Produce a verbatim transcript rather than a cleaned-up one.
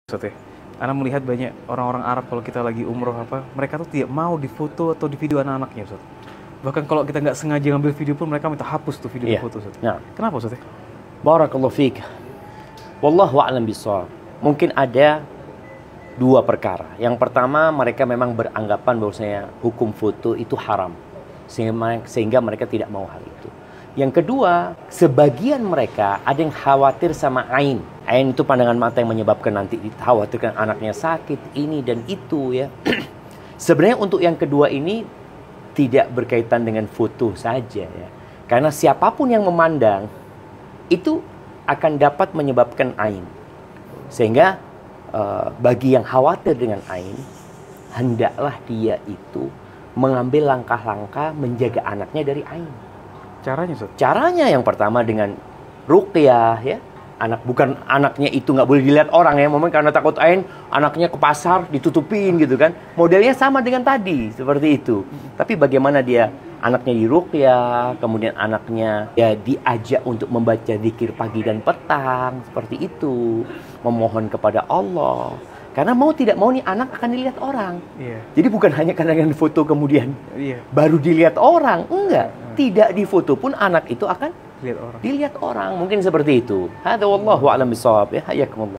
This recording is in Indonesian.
Ustaz ya, ana melihat banyak orang-orang Arab kalau kita lagi umroh apa, mereka tuh tidak mau difoto atau di video anak-anaknya, Ustaz. Bahkan kalau kita nggak sengaja ngambil video pun mereka minta hapus tuh video Iya. foto, Ustaz. Nah, Kenapa, Ustaz ya? barakallahu fiik. Wallahu a'lam bishawab. Mungkin ada dua perkara. Yang pertama, mereka memang beranggapan bahwasanya hukum foto itu haram. Sehingga, sehingga mereka tidak mau hal itu. Yang kedua, sebagian mereka ada yang khawatir sama ain. Ain itu pandangan mata yang menyebabkan nanti dikhawatirkan anaknya sakit, ini dan itu ya. Sebenarnya untuk yang kedua ini tidak berkaitan dengan foto saja ya. Karena siapapun yang memandang itu akan dapat menyebabkan ain. Sehingga uh, bagi yang khawatir dengan ain, hendaklah dia itu mengambil langkah-langkah menjaga anaknya dari ain. Caranya, Ustaz? Caranya yang pertama dengan ruqyah ya. Anak bukan anaknya itu nggak boleh dilihat orang ya, momen karena takut ain, anaknya ke pasar ditutupin gitu kan. Modelnya sama dengan tadi, seperti itu. Tapi bagaimana dia anaknya diruqyah, kemudian anaknya ya diajak untuk membaca zikir pagi dan petang, seperti itu. Memohon kepada Allah. Karena mau tidak mau nih anak akan dilihat orang. Iya. Jadi bukan hanya karena dengan foto kemudian Iya. baru dilihat orang, enggak. Tidak difoto pun anak itu akan Lihat orang. dilihat orang. Mungkin seperti itu. Hadza wallahu a'lam bishawab ya. Hayakumullah.